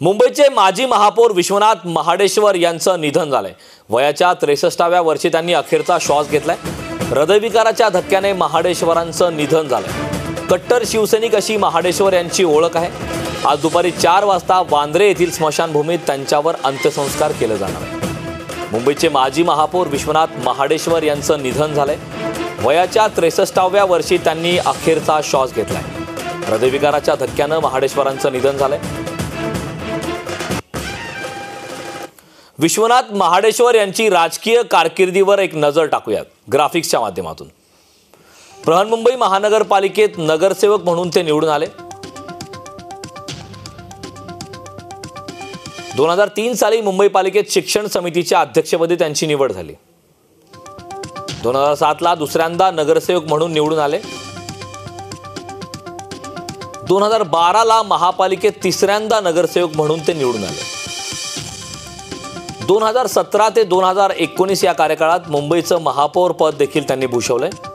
मुंबईचे माजी महापौर विश्वनाथ महाडेश्वर यांचं निधन झालंय। वयाच्या 63व्या वर्षी त्यांनी अखेरचा श्वास घेतलाय। हृदयविकाराच्या धक्क्याने महाडेश्वरांचं निधन झालंय। कट्टर शिवसैनिक अशी महाडेश्वर यांची ओळख आहे। आज दुपारी 4 वाजता वांद्रे येथील स्मशानभूमीत त्यांच्यावर अंत्यसंस्कार केले जाणार आहे। मुंबईचे माजी महापौर विश्वनाथ महाडेश्वर यांचं निधन झालंय। वयाच्या 63व्या वर्षी त्यांनी अखेरचा श्वास घेतलाय। हृदयविकाराच्या धक्क्याने महाडेश्वरांचं निधन झालंय। विश्वनाथ महाडेश्वर यांची राजकीय कारकिर्दीवर एक नजर टाकूयात ग्राफिक्सच्या माध्यमातून। बृहन्मुंबई महानगरपालिकेत नगरसेवक म्हणून ते निवडून आले। 2003 साली मुंबई पालिकेत शिक्षण समितीच्या अध्यक्षपदी त्यांची निवड झाली। 2007 ला दुसऱ्यांदा नगरसेवक म्हणून निवडून आले। 2012 ला महापालिकेत तिसऱ्यांदा नगरसेवक म्हणून ते निवडून आले। 2017 ते 2019 या कार्यकाळात मुंबईचं महापौर पद देखील त्यांनी भूषवलंय।